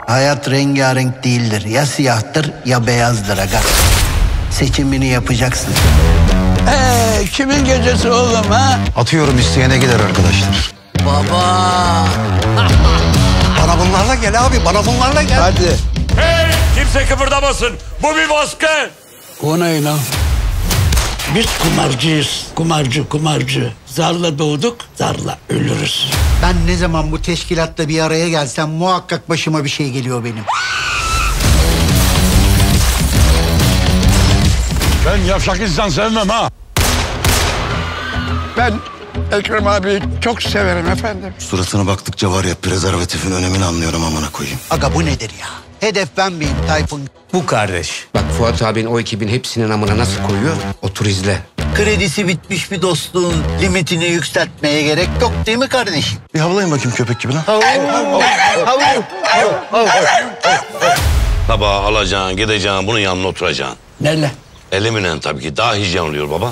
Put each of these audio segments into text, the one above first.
Hayat rengarenk değildir. Ya siyahtır ya beyazdır aga. Seçimini yapacaksın. Kimin gecesi oğlum ha? Atıyorum, isteyene gider arkadaşlar. Baba. Bana bunlarla gel abi, bana bunlarla gel. Hadi. Hey! Kimse kıpırdamasın. Bu bir baskı. O ne lan? Biz kumarcıyız. Kumarcı. Zarla doğduk, zarla ölürüz. Ben ne zaman bu teşkilatta bir araya gelsem muhakkak başıma bir şey geliyor benim. Ben yavşak insan sevmem ha. Ben Ekrem abi çok severim efendim. Suratına baktıkça var ya, prezervatifin önemini anlıyorum amına koyayım. Aga bu nedir ya? Hedef ben miyim Tayfun? Bu kardeş. Bak Fuat abin o ekibin hepsinin amına nasıl koyuyor? Otur izle. Kredisi bitmiş bir dostluğun limitini yükseltmeye gerek yok değil mi kardeşim? Bir havlayın bakayım köpek gibi lan. Tabağı alacaksın, gideceksin, bunun yanına oturacaksın. Nerede? Eliminen tabii ki. Daha hijyen oluyor baba.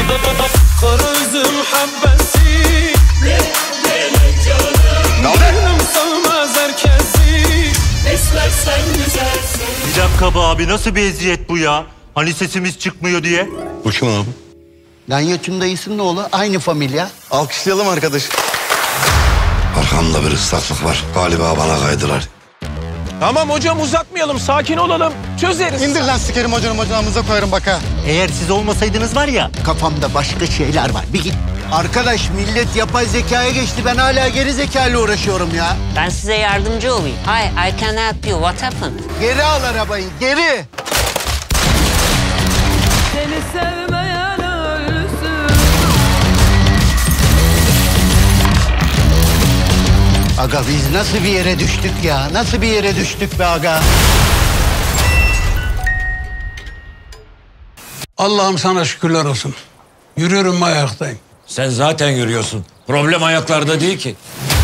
Bir dakika be abi, nasıl bir eziyet bu ya? Hani sesimiz çıkmıyor diye. Bu kim abi? Ganyoç'un dayısının oğlu, aynı familya. Alkışlayalım arkadaş. Arkamda bir ıslaklık var. Galiba bana kaydılar. Tamam hocam, uzatmayalım, sakin olalım. Çözeriz. İndir lan sikerim hocanın bacağımıza koyarım bak ha. Eğer siz olmasaydınız var ya. Kafamda başka şeyler var. Bir git. Arkadaş millet yapay zekaya geçti. Ben hala geri zekayla uğraşıyorum ya. Ben size yardımcı olayım. Hi, I can help you. What happened? Geri al arabayı, geri. Seni sevmeyen ölsün. Aga biz nasıl bir yere düştük ya? Nasıl bir yere düştük be aga? Allah'ım sana şükürler olsun. Yürüyorum ayaktayım. Sen zaten yürüyorsun. Problem ayaklarda değil ki.